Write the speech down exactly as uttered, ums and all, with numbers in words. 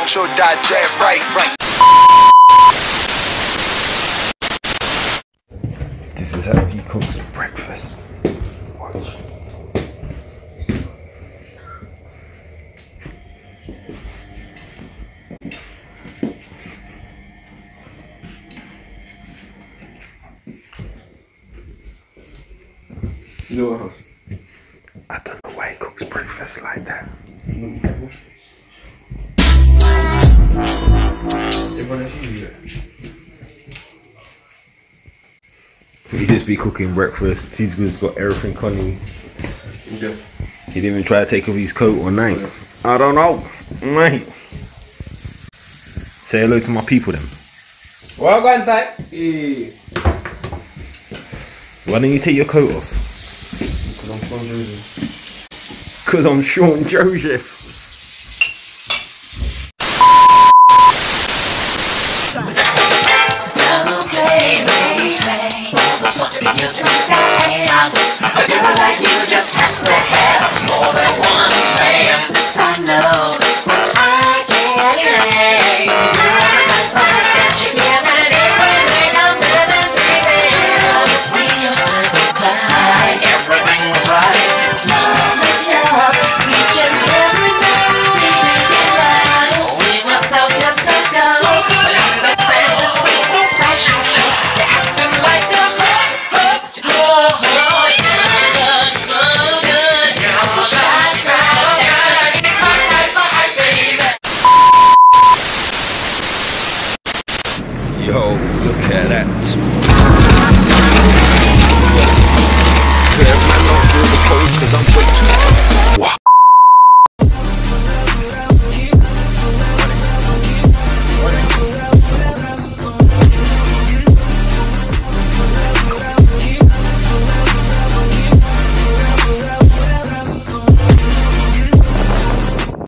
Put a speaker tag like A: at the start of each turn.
A: sure that that right, right.
B: This is how he cooks breakfast. Watch.
C: You know what else?
B: I don't know why he cooks breakfast like that. He just be cooking breakfast. He's just got everything on him.
C: Yeah.
B: He didn't even try to take off his coat or night. I don't know, mate. Say hello to my people then.
C: Well, go inside. Yeah.
B: Why don't you take your coat off?
C: Because I'm Sean Joseph.
B: Because I'm Sean Joseph. Yo, look at that. Man, not feel the cold 'cause I'm